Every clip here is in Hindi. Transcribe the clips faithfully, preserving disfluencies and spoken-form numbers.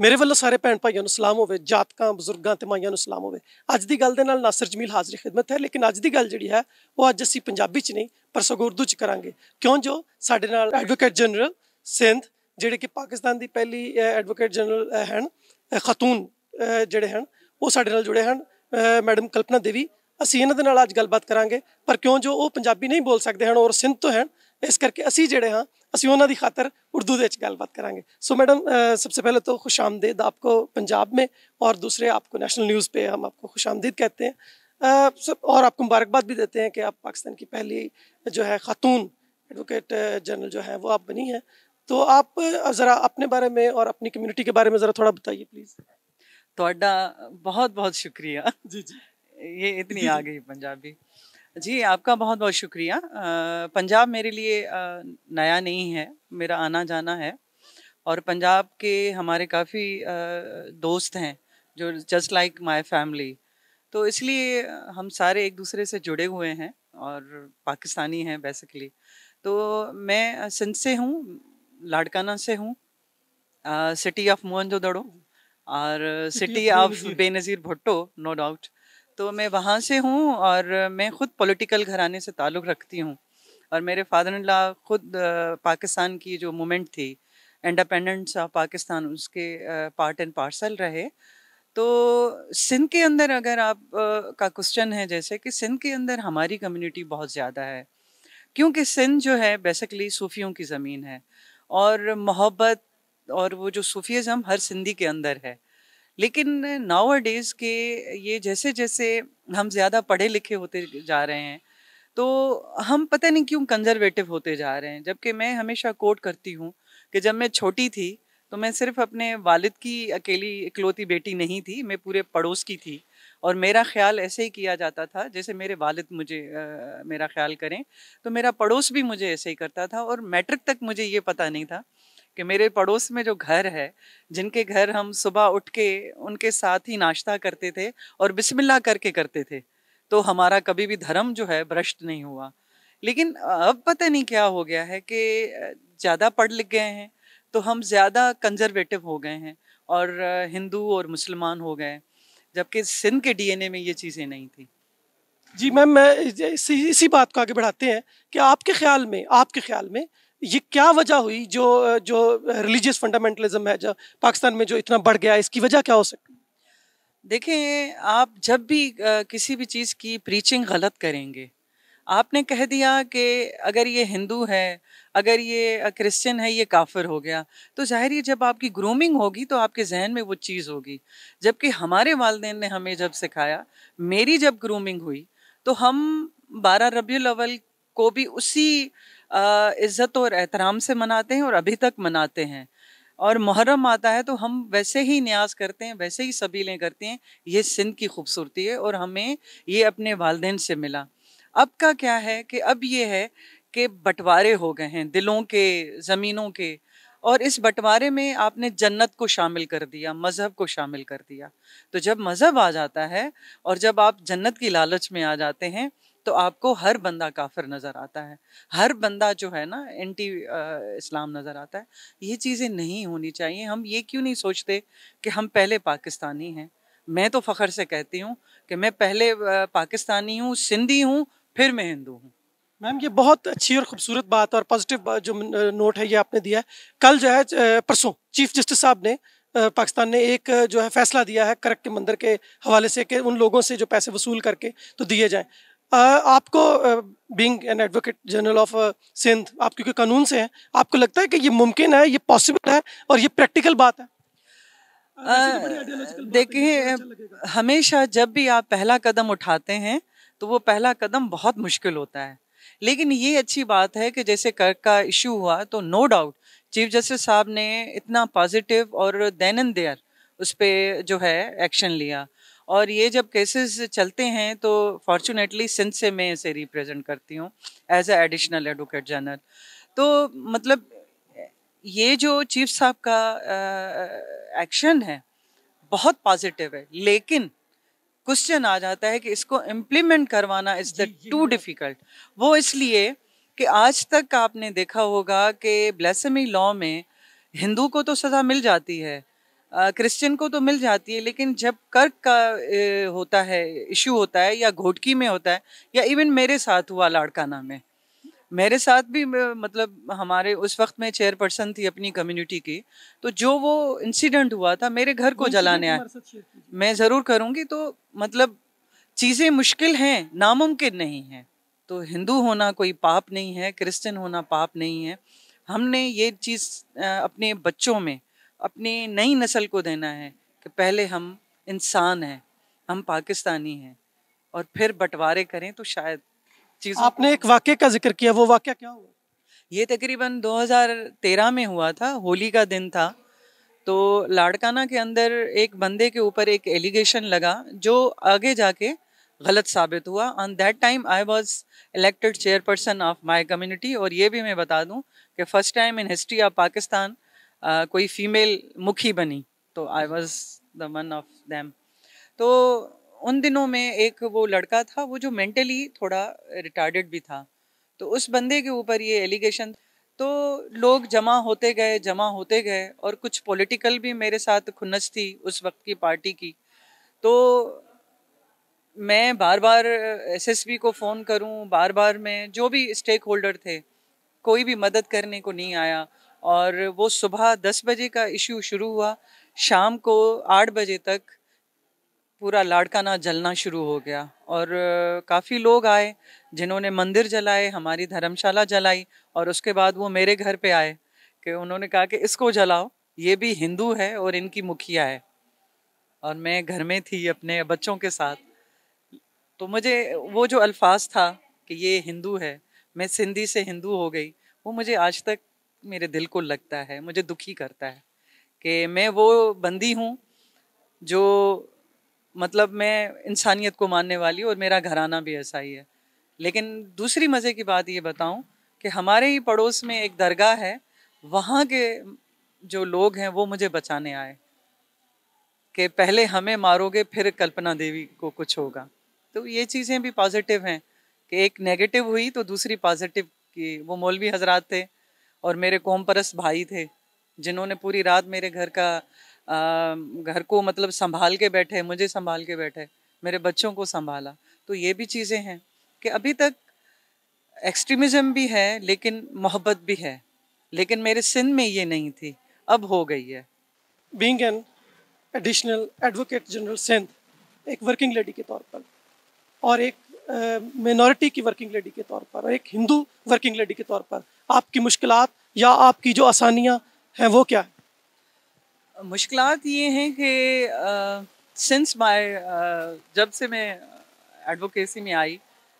ਮੇਰੇ ਵੱਲੋਂ ਸਾਰੇ ਭੈਣ ਭਾਈਆਂ ਨੂੰ ਸਲਾਮ ਹੋਵੇ, ਜਾਤਕਾਂ ਬਜ਼ੁਰਗਾਂ ਤੇ ਮਾਈਆਂ ਨੂੰ ਸਲਾਮ ਹੋਵੇ। ਅੱਜ ਦੀ ਗੱਲ ਦੇ ਨਾਲ ਨਾਸਰ ਜਮੀਲ ਹਾਜ਼ਰੀ ਖਿਦਮਤ ਹੈ, ਲੇਕਿਨ ਅੱਜ ਦੀ ਗੱਲ ਜਿਹੜੀ ਹੈ ਉਹ ਅੱਜ ਅਸੀਂ ਪੰਜਾਬੀ 'ਚ ਨਹੀਂ ਪਰ ਸਗੋਂ ਉਰਦੂ 'ਚ ਕਰਾਂਗੇ, ਕਿਉਂ ਜੋ ਸਾਡੇ ਨਾਲ ਐਡਵੋਕੇਟ ਜਨਰਲ ਸਿੰਧ ਜਿਹੜੇ ਕਿ ਪਾਕਿਸਤਾਨ ਦੀ ਪਹਿਲੀ ਐਡਵੋਕੇਟ ਜਨਰਲ ਹਨ, ਖਾਤੂਨ ਜਿਹੜੇ ਹਨ ਉਹ ਸਾਡੇ ਨਾਲ ਜੁੜੇ ਹਨ, ਮੈਡਮ ਕਲਪਨਾ ਦੇਵੀ। ਅਸੀਂ ਇਹਨਾਂ ਦੇ ਨਾਲ ਅੱਜ ਗੱਲਬਾਤ ਕਰਾਂਗੇ, ਪਰ ਕਿਉਂ ਜੋ ਉਹ ਪੰਜਾਬੀ नहीं बोल सकते हैं और सिंध तो हैं, इस करके असी जेड़े हाँ असी उन्हों की खातर उर्दू के गलबात करांगे। सो मैडम सबसे पहले तो खुश आमदीद आपको पंजाब में, और दूसरे आपको नेशनल न्यूज़ पे हम आपको खुश आमदीद कहते हैं सब, और आपको मुबारकबाद भी देते हैं कि आप पाकिस्तान की पहली जो है खातून एडवोकेट जनरल जो है वो आप बनी हैं। तो आप ज़रा अपने बारे में और अपनी कम्यूनिटी के बारे में ज़रा थोड़ा बताइए प्लीज़। थोड़ा बहुत बहुत शुक्रिया जी जी, ये इतनी आ गई पंजाबी जी, आपका बहुत बहुत शुक्रिया। पंजाब मेरे लिए आ, नया नहीं है, मेरा आना जाना है, और पंजाब के हमारे काफ़ी दोस्त हैं जो जस्ट लाइक माय फैमिली, तो इसलिए हम सारे एक दूसरे से जुड़े हुए हैं और पाकिस्तानी हैं बेसिकली। तो मैं सिंध से हूँ, लाड़काना से हूँ, सिटी ऑफ मोहनजोदड़ो और city of Benazir Bhutto, no doubt. तो मैं वहाँ से हूँ और मैं ख़ुद पॉलिटिकल घराने से ताल्लुक़ रखती हूँ, और मेरे फादर इन लॉ ख़ुद पाकिस्तान की जो मूवमेंट थी इंडिपेंडेंस ऑफ पाकिस्तान उसके पार्ट एंड पार्सल रहे। तो सिंध के अंदर अगर आप का क्वेश्चन है, जैसे कि सिंध के अंदर हमारी कम्युनिटी बहुत ज़्यादा है, क्योंकि सिंध जो है बेसिकली सूफ़ियों की ज़मीन है, और मोहब्बत और वो जो सूफीज़म हर सिंधी के अंदर है। लेकिन नाउ डेज़ के ये जैसे जैसे हम ज़्यादा पढ़े लिखे होते जा रहे हैं, तो हम पता नहीं क्यों कंजर्वेटिव होते जा रहे हैं। जबकि मैं हमेशा कोट करती हूँ कि जब मैं छोटी थी तो मैं सिर्फ अपने वालिद की अकेली इकलौती बेटी नहीं थी, मैं पूरे पड़ोस की थी, और मेरा ख्याल ऐसे ही किया जाता था जैसे मेरे वालिद मुझे आ, मेरा ख्याल करें, तो मेरा पड़ोस भी मुझे ऐसे ही करता था। और मैट्रिक तक मुझे ये पता नहीं था कि मेरे पड़ोस में जो घर है, जिनके घर हम सुबह उठ के उनके साथ ही नाश्ता करते थे और बिस्मिल्लाह करके करते थे, तो हमारा कभी भी धर्म जो है भ्रष्ट नहीं हुआ। लेकिन अब पता नहीं क्या हो गया है कि ज़्यादा पढ़ लिख गए हैं तो हम ज़्यादा कंजर्वेटिव हो गए हैं और हिंदू और मुसलमान हो गए, जबकि सिंध के डीएनए में ये चीज़ें नहीं थी। जी मैम, मैं इसी इसी बात को आगे बढ़ाते हैं कि आपके ख्याल में आपके ख्याल में ये क्या वजह हुई जो जो रिलीजियस फंडामेंटलिज्म है जो पाकिस्तान में जो इतना बढ़ गया, इसकी वजह क्या हो सकती है? देखें, आप जब भी किसी भी चीज़ की प्रीचिंग गलत करेंगे, आपने कह दिया कि अगर ये हिंदू है, अगर ये क्रिश्चियन है, ये काफिर हो गया, तो जाहिर है जब आपकी ग्रूमिंग होगी तो आपके जहन में वो चीज़ होगी। जबकि हमारे वालिदैन ने हमें जब सिखाया, मेरी जब ग्रूमिंग हुई तो हम बारह रबीउल अव्वल को भी उसी इज़्ज़त और एहतराम से मनाते हैं और अभी तक मनाते हैं, और मुहर्रम आता है तो हम वैसे ही न्याज करते हैं, वैसे ही सबीलें करते हैं। ये सिंध की खूबसूरती है और हमें ये अपने वालिदैन से मिला। अब का क्या है कि अब ये है कि बंटवारे हो गए हैं दिलों के, ज़मीनों के, और इस बंटवारे में आपने जन्नत को शामिल कर दिया, मज़हब को शामिल कर दिया। तो जब मज़हब आ जाता है और जब आप जन्नत की लालच में आ जाते हैं तो आपको हर बंदा काफिर नज़र आता है, हर बंदा जो है ना एंटी इस्लाम नज़र आता है। ये चीज़ें नहीं होनी चाहिए। हम ये क्यों नहीं सोचते कि हम पहले पाकिस्तानी हैं? मैं तो फ़ख्र से कहती हूँ कि मैं पहले पाकिस्तानी हूँ, सिंधी हूँ, फिर मैं हिंदू हूँ। मैम ये बहुत अच्छी और ख़ूबसूरत बात और पॉजिटिव जो नोट है ये आपने दिया है। कल जो है परसों चीफ जस्टिस साहब ने पाकिस्तान ने एक जो है फैसला दिया है करक के मंदिर के हवाले से कि उन लोगों से जो पैसे वसूल करके तो दिए जाएं। आपको being an advocate general of Sindh, आप क्योंकि कानून से हैं, आपको लगता है कि ये मुमकिन है, ये पॉसिबल है और ये प्रैक्टिकल बात है? देखिए, हमेशा जब भी आप पहला कदम उठाते हैं तो वो पहला कदम बहुत मुश्किल होता है, लेकिन ये अच्छी बात है कि जैसे कर्क का इशू हुआ तो नो डाउट चीफ जस्टिस साहब ने इतना पॉजिटिव और देन एंड देयर उस पर जो है एक्शन लिया, और ये जब केसेस चलते हैं तो फॉर्चुनेटली सिंध से मैं इसे रिप्रेजेंट करती हूँ as a additional advocate general. तो मतलब ये जो चीफ साहब का एक्शन है बहुत पॉजिटिव है, लेकिन क्वेश्चन आ जाता है कि इसको इम्प्लीमेंट करवाना इज द टू डिफिकल्ट। वो इसलिए कि आज तक आपने देखा होगा कि ब्लेसमी लॉ में हिंदू को तो सज़ा मिल जाती है, क्रिश्चियन को तो मिल जाती है, लेकिन जब कर्क का ए, होता है, इशू होता है, या घोटकी में होता है, या इवन मेरे साथ हुआ लाड़काना में, मेरे साथ भी मतलब हमारे उस वक्त में चेयरपर्सन थी अपनी कम्युनिटी की, तो जो वो इंसिडेंट हुआ था मेरे घर को जलाने आया, मैं ज़रूर करूँगी। तो मतलब चीज़ें मुश्किल हैं, नामुमकिन नहीं है। तो हिंदू होना कोई पाप नहीं है, क्रिश्चियन होना पाप नहीं है। हमने ये चीज़ अपने बच्चों में, अपनी नई नस्ल को देना है कि पहले हम इंसान हैं, हम पाकिस्तानी हैं, और फिर बंटवारे करें तो शायद चीज़। आपने एक वाक्य का जिक्र किया, वो वाक्य क्या हुआ? ये तकरीबन दो हज़ार तेरह में हुआ था, होली का दिन था। तो लाड़काना के अंदर एक बंदे के ऊपर एक एलिगेशन लगा जो आगे जाके गलत साबित हुआ। On that time I was elected chairperson of my community, और ये भी मैं बता दूं कि first time in history of Pakistan कोई फीमेल मुखी बनी, तो I was the one of them. तो उन दिनों में एक वो लड़का था वो जो मेंटली थोड़ा रिटार्डेड भी था, तो उस बंदे के ऊपर ये एलिगेशन, तो लोग जमा होते गए जमा होते गए और कुछ पॉलिटिकल भी मेरे साथ खुन्नस थी उस वक्त की पार्टी की। तो मैं बार बार एसएसपी को फ़ोन करूं, बार बार मैं जो भी स्टेक होल्डर थे, कोई भी मदद करने को नहीं आया। और वो सुबह दस बजे का इश्यू शुरू हुआ, शाम को आठ बजे तक पूरा लाड़काना जलना शुरू हो गया। और काफ़ी लोग आए जिन्होंने मंदिर जलाए, हमारी धर्मशाला जलाई, और उसके बाद वो मेरे घर पे आए कि उन्होंने कहा कि इसको जलाओ, ये भी हिंदू है और इनकी मुखिया है। और मैं घर में थी अपने बच्चों के साथ, तो मुझे वो जो अल्फाज था कि ये हिंदू है, मैं सिंधी से हिंदू हो गई, वो मुझे आज तक मेरे दिल को लगता है, मुझे दुखी करता है कि मैं वो बंदी हूँ जो मतलब मैं इंसानियत को मानने वाली, और मेरा घराना भी ऐसा ही है। लेकिन दूसरी मज़े की बात ये बताऊं कि हमारे ही पड़ोस में एक दरगाह है, वहाँ के जो लोग हैं वो मुझे बचाने आए कि पहले हमें मारोगे फिर कल्पना देवी को कुछ होगा। तो ये चीज़ें भी पॉजिटिव हैं कि एक नेगेटिव हुई तो दूसरी पॉजिटिव की। वो मौलवी हजरात थे और मेरे कौम परस्त भाई थे जिन्होंने पूरी रात मेरे घर का आ, घर को मतलब संभाल के बैठे, मुझे संभाल के बैठे, मेरे बच्चों को संभाला। तो ये भी चीज़ें हैं कि अभी तक एक्सट्रीमिज़म भी है लेकिन मोहब्बत भी है, लेकिन मेरे सिंध में ये नहीं थी, अब हो गई है। Being an additional advocate general Sindh, एक वर्किंग लेडी के तौर पर, और एक मिनॉरिटी की वर्किंग लेडी के तौर पर, और एक हिंदू वर्किंग लेडी के तौर पर, आपकी मुश्किलात या आपकी जो आसानियाँ हैं वो क्या है? मुश्किलात ये हैं कि सिंस माय जब से मैं एडवोकेसी में आई,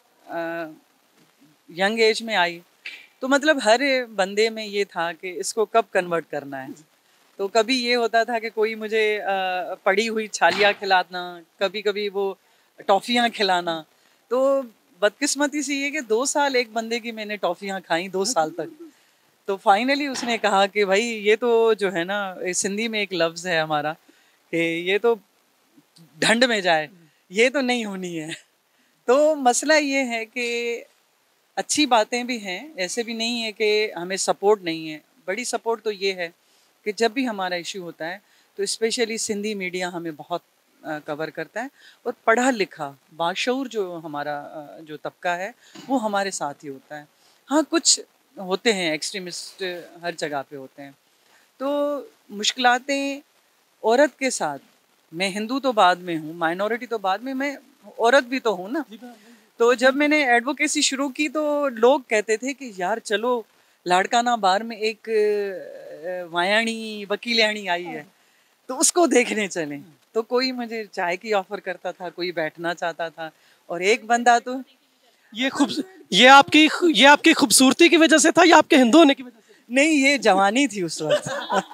यंग एज में आई, तो मतलब हर बंदे में ये था कि इसको कब कन्वर्ट करना है। तो कभी ये होता था कि कोई मुझे आ, पड़ी हुई छालियाँ खिलाना, कभी कभी वो टॉफ़ियाँ खिलाना। तो बदकिस्मती से ये कि दो साल एक बंदे की मैंने टॉफ़ियाँ खाई, दो साल तक। तो फाइनली उसने कहा कि भाई ये तो जो है ना, सिंधी में एक लफ्ज़ है हमारा कि ये तो ढंड में जाए, ये तो नहीं होनी है। तो मसला ये है कि अच्छी बातें भी हैं, ऐसे भी नहीं है कि हमें सपोर्ट नहीं है। बड़ी सपोर्ट तो ये है कि जब भी हमारा इशू होता है तो स्पेशली सिंधी मीडिया हमें बहुत कवर करता है, और पढ़ा लिखा बाशऊर जो हमारा जो तबका है वो हमारे साथ ही होता है। हाँ, कुछ होते हैं एक्सट्रीमिस्ट, हर जगह पे होते हैं। तो मुश्किलातें औरत के साथ, मैं हिंदू तो बाद में हूँ, माइनॉरिटी तो बाद में, मैं औरत भी तो हूँ ना। तो जब मैंने एडवोकेसी शुरू की तो लोग कहते थे कि यार चलो लाड़काना बार में एक वायाणी वकीलियाणी आई है तो उसको देखने चलें। तो कोई मुझे चाय की ऑफर करता था, कोई बैठना चाहता था, और एक बंदा तो ये खूब ये आपकी ये आपकी खूबसूरती की वजह से था या आपके हिंदू होने की वजह से? नहीं, ये जवानी थी उस वक्त।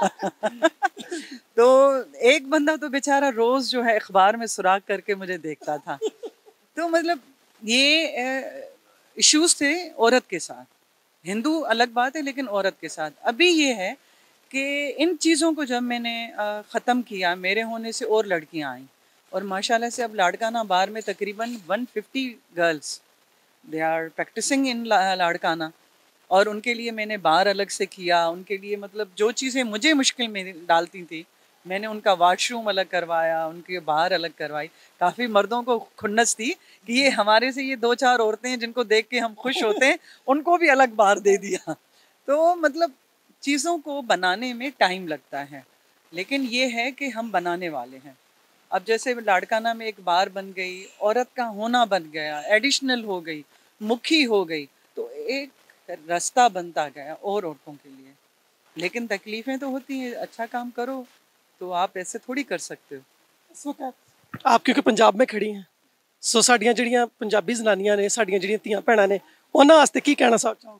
तो एक बंदा तो बेचारा रोज जो है अखबार में सुराख करके मुझे देखता था। तो मतलब ये इश्यूज थे औरत के साथ। हिंदू अलग बात है लेकिन औरत के साथ अभी ये है कि इन चीज़ों को जब मैंने ख़त्म किया, मेरे होने से और लड़कियां आईं, और माशाल्लाह से अब लाड़काना बार में तकरीबन एक सौ पचास girls they are practising in Larkana. और उनके लिए मैंने बार अलग से किया, उनके लिए मतलब जो चीज़ें मुझे मुश्किल में डालती थी मैंने उनका वॉशरूम अलग करवाया, उनके बाहर अलग करवाई। काफ़ी मर्दों को खुन्नस थी कि ये हमारे से ये दो चार औरतें हैं जिनको देख के हम खुश होते हैं, उनको भी अलग बाहर दे दिया। तो मतलब चीज़ों को बनाने में टाइम लगता है, लेकिन ये है कि हम बनाने वाले हैं। अब जैसे लाड़काना में एक बार बन गई, औरत का होना बन गया, एडिशनल हो गई, मुखी हो गई, तो एक रास्ता बनता गया और औरतों के लिए। लेकिन तकलीफ़ें तो होती हैं, अच्छा काम करो तो आप ऐसे थोड़ी कर सकते हो। इस वक्त आप क्योंकि पंजाब में खड़ी हैं, सो साड़ियाँ जड़ियाँ पंजाबी जनानियाँ ने, साड़ियाँ जड़ियाँ धीआं भैणां ने, उन्हां वास्ते की कहना चाहोगे?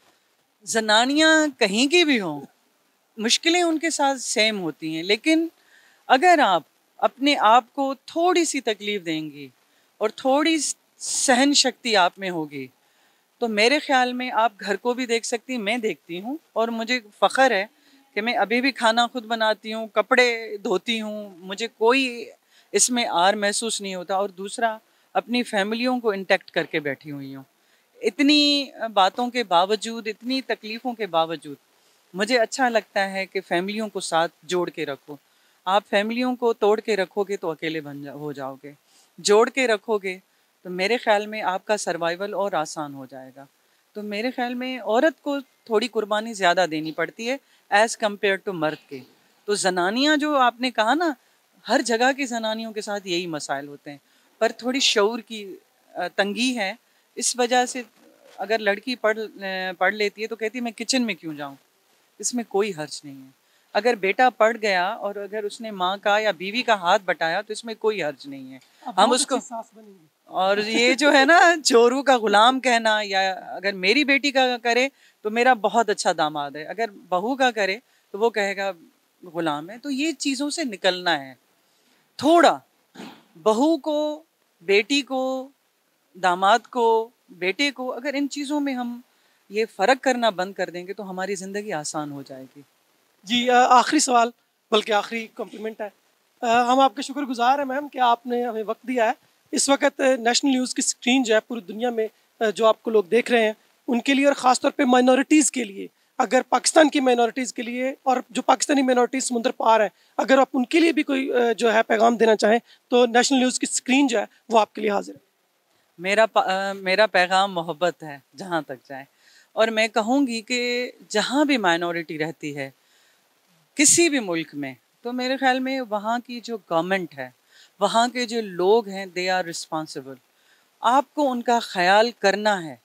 जनानियाँ कहीं की भी हों, मुश्किलें उनके साथ सेम होती हैं, लेकिन अगर आप अपने आप को थोड़ी सी तकलीफ़ देंगी और थोड़ी सहन शक्ति आप में होगी, तो मेरे ख्याल में आप घर को भी देख सकती, मैं देखती हूँ और मुझे फ़ख्र है कि मैं अभी भी खाना खुद बनाती हूँ, कपड़े धोती हूँ, मुझे कोई इसमें आर महसूस नहीं होता। और दूसरा, अपनी फैमिलियों को इंटैक्ट करके बैठी हुई हूँ। इतनी बातों के बावजूद, इतनी तकलीफ़ों के बावजूद मुझे अच्छा लगता है कि फैमिलियों को साथ जोड़ के रखो। आप फैमिलियों को तोड़ के रखोगे तो अकेले बन जा हो जाओगे, जोड़ के रखोगे तो मेरे ख्याल में आपका सर्वाइवल और आसान हो जाएगा। तो मेरे ख्याल में औरत को थोड़ी कुर्बानी ज़्यादा देनी पड़ती है एज़ कम्पेयर टू मर्द के। तो जनानियाँ जो आपने कहा ना, हर जगह की जनानियों के साथ यही मसाइल होते हैं, पर थोड़ी शऊर की तंगी है। इस वजह से अगर लड़की पढ़ पढ़ लेती है तो कहती है मैं किचन में क्यों जाऊँ, इसमें कोई हर्ज नहीं है। अगर बेटा पढ़ गया और अगर उसने माँ का या बीवी का हाथ बटाया तो इसमें कोई हर्ज नहीं है। हम उसको, और ये जो है ना चोरू का गुलाम कहना, या अगर मेरी बेटी का करे तो मेरा बहुत अच्छा दामाद है, अगर बहू का करे तो वो कहेगा गुलाम है। तो ये चीज़ों से निकलना है थोड़ा। बहू को, बेटी को, दामाद को, बेटे को, अगर इन चीज़ों में हम ये फ़र्क करना बंद कर देंगे तो हमारी ज़िंदगी आसान हो जाएगी। जी, आखिरी सवाल, बल्कि आखिरी कॉम्प्लीमेंट है। आ, हम आपके शुक्रगुजार हैं मैम कि आपने हमें वक्त दिया है। इस वक्त नेशनल न्यूज़ की स्क्रीन जो है पूरी दुनिया में जो आपको लोग देख रहे हैं उनके लिए, और ख़ास तौर पे माइनॉरिटीज़ के लिए, अगर पाकिस्तान की माइनॉरिटीज़ के लिए और जो पाकिस्तानी माइनॉरिटीज़ समुद्र पार है, अगर आप उनके लिए भी कोई जो है पैगाम देना चाहें तो नेशनल न्यूज़ की स्क्रीन जो है वो आपके लिए हाजिर है। मेरा आ, मेरा पैगाम मोहब्बत है जहाँ तक जाए, और मैं कहूँगी कि जहाँ भी माइनॉरिटी रहती है किसी भी मुल्क में, तो मेरे ख्याल में वहाँ की जो गवर्नमेंट है, वहाँ के जो लोग हैं, दे आर रिस्पॉन्सिबल। आपको उनका ख्याल करना है।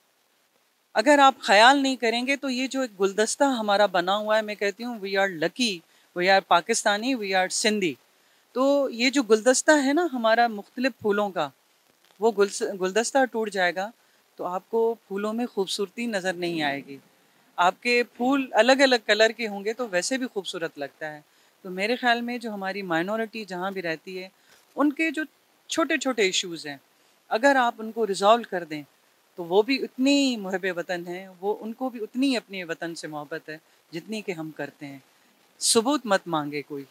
अगर आप ख्याल नहीं करेंगे तो ये जो एक गुलदस्ता हमारा बना हुआ है, मैं कहती हूँ we are lucky, we are Pakistani, we are Sindhi. तो ये जो गुलदस्ता है ना हमारा मुख्तलिफ फूलों का, वो गुल गुलदस्ता टूट जाएगा तो आपको फूलों में खूबसूरती नज़र नहीं आएगी। आपके फूल अलग अलग कलर के होंगे तो वैसे भी खूबसूरत लगता है। तो मेरे ख्याल में जो हमारी माइनॉरिटी जहाँ भी रहती है, उनके जो छोटे छोटे इश्यूज़ हैं, अगर आप उनको रिज़ॉल्व कर दें तो वो भी उतनी मुहब्बे वतन हैं, वो उनको भी उतनी अपने वतन से मोहब्बत है जितनी कि हम करते हैं। सबूत मत मांगे कोई,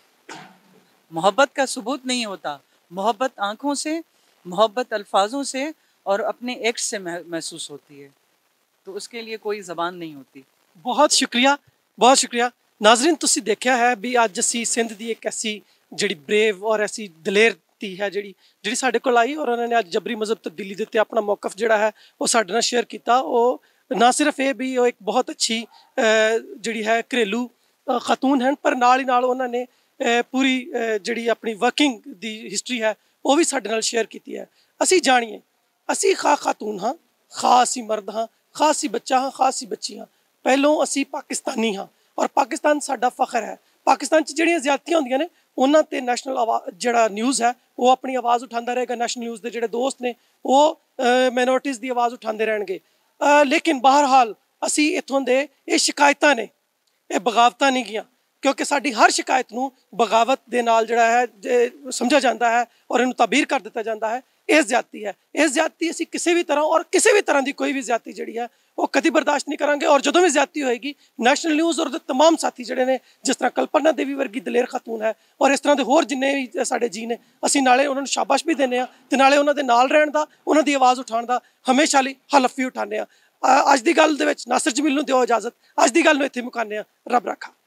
मोहब्बत का सबूत नहीं होता। मोहब्बत आँखों से, मोहब्बत अल्फाजों से और अपने एक्ट से महसूस होती है, तो उसके लिए कोई ज़बान नहीं होती। बहुत शुक्रिया, बहुत शुक्रिया। नाजरीन, तुसी देखा है भी अज असी सिंध की एक ऐसी जी ब्रेव और ऐसी दलेर धी है जी जी साढ़े को आई, और उन्होंने अज जबरी मजहब तब्दीली के उत्ते अपना मौकफ जोड़ा है वो साढ़े नाल शेयर किया। वो ना सिर्फ ये भी वो एक बहुत अच्छी जी है घरेलू खातून हैं, पर नाल ही नाल उन्होंने पूरी जी अपनी वर्किंग की हिस्टरी है वो भी साढ़े नाल शेयर की है। असी जानिए, असी खा खातून हाँ, खा असी मर्द हाँ, खा असी बच्चा हाँ, खा असी बच्ची हाँ, पहलों असी पाकिस्तानी हाँ, और पाकिस्तान साडा फखर है। पाकिस्तान जिहड़ियां ज़्यादतियां होंदियां ने उन्हां ते नैशनल आवाज़ जिहड़ा न्यूज़ है वो अपनी आवाज़ उठांदा रहेगा। नैशनल न्यूज़ के जिहड़े दोस्त ने वो माइनॉरिटीज़ की आवाज़ उठांदे रहणगे। लेकिन बहरहाल असी इत्थों दे ये शिकायतां ने, ये बगावतां नहीं गियां, क्योंकि साडी हर शिकायत नूं बगावत दे नाल जिहड़ा है समझा जाता है और इनू ताबीर कर दिता जाता है। यह ज्यादती है, यह ज्यादती असी किसी भी तरह और किसी भी तरह की कोई भी ज्यादती जिहड़ी है वो कभी बर्दाश्त नहीं करांगे। और जदों भी ज्यादती होएगी, नैशनल न्यूज़ और तमाम साथी जिहड़े ने, जिस तरह कल्पना देवी वर्गी दलेर खातून है और इस तरह के होर जिन्ने भी साडे जी ने, असी नाले उन्होंने शाबाश भी देने ते नाले उन्हां दे नाल रहण दा, उन्हां दी आवाज़ उठाउण दा हमेशा लई हलफ भी उठाने। अज दी गल दे विच नासिर जमील नूं दिओ इजाजत, अज दी गल नूं इत्थे मुकाने। रब रखा।